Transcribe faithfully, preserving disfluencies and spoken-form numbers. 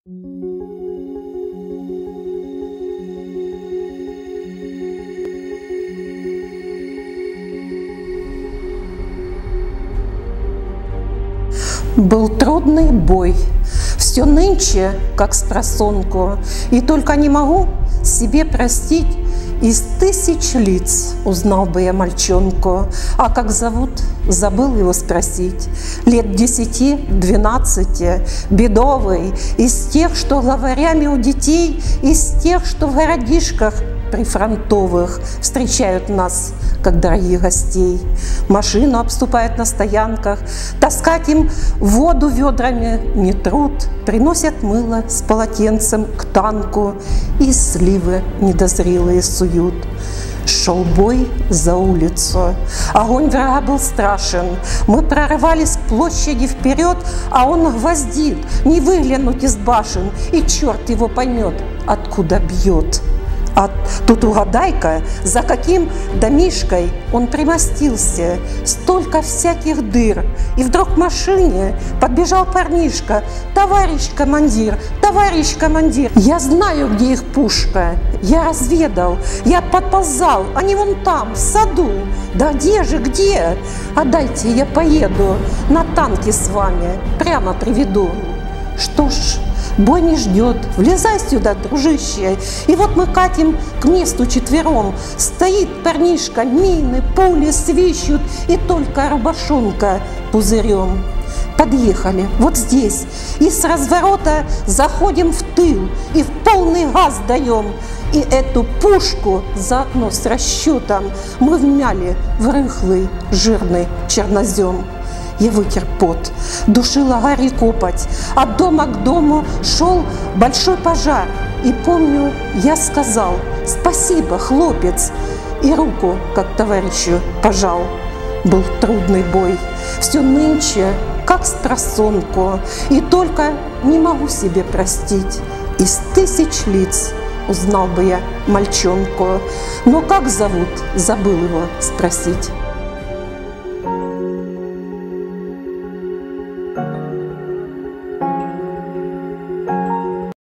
Был трудный бой, все нынче, как спросонку, и только не могу себе простить, из тысяч лиц узнал бы я мальчонку, а как зовут, забыл его спросить. Лет десяти-двенадцати, бедовый, из тех, что главарями у детей, из тех, что в городишках прифронтовых встречают нас, как дорогих гостей. Машину обступают на стоянках, таскать им воду ведрами не труд, приносят мыло с полотенцем к танку и сливы недозрелые суют. Шел бой за улицу, огонь врага был страшен, мы прорывались с площади вперед, а он гвоздит, не выглянуть из башен, и черт его поймет, откуда бьет. А тут угадай-ка, за каким домишкой он примостился, столько всяких дыр. И вдруг к машине подбежал парнишка: «Товарищ командир, товарищ командир, я знаю, где их пушка, я разведал, я подползал, они вон там, в саду». «Да где же, где? А дайте я поеду на танке с вами, прямо приведу». Что ж, бой не ждет, влезай сюда, дружище. И вот мы катим к месту четвером. Стоит парнишка, мины, пули свищут, и только рубашонка пузырем. Подъехали вот здесь, и с разворота заходим в тыл, и в полный газ даем. И эту пушку заодно с расчетом мы вмяли в рыхлый жирный чернозем. Я вытер пот, душила гарь и копоть. От дома к дому шел большой пожар. И помню, я сказал: «Спасибо, хлопец», и руку, как товарищу, пожал. Был трудный бой, все нынче, как спросонку, и только не могу себе простить, из тысяч лиц узнал бы я мальчонку, но как зовут, забыл его спросить.